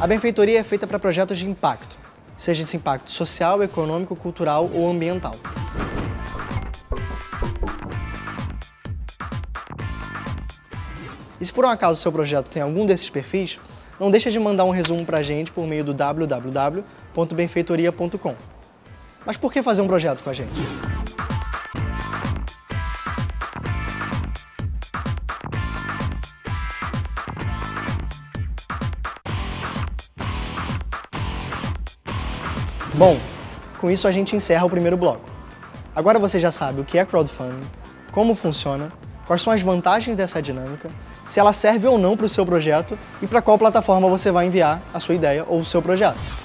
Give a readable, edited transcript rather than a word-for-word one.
A benfeitoria é feita para projetos de impacto, seja esse impacto social, econômico, cultural ou ambiental. E se por um acaso o seu projeto tem algum desses perfis, não deixe de mandar um resumo para a gente por meio do www.benfeitoria.com. Mas por que fazer um projeto com a gente? Bom, com isso a gente encerra o primeiro bloco. Agora você já sabe o que é crowdfunding, como funciona, quais são as vantagens dessa dinâmica, se ela serve ou não para o seu projeto e para qual plataforma você vai enviar a sua ideia ou o seu projeto.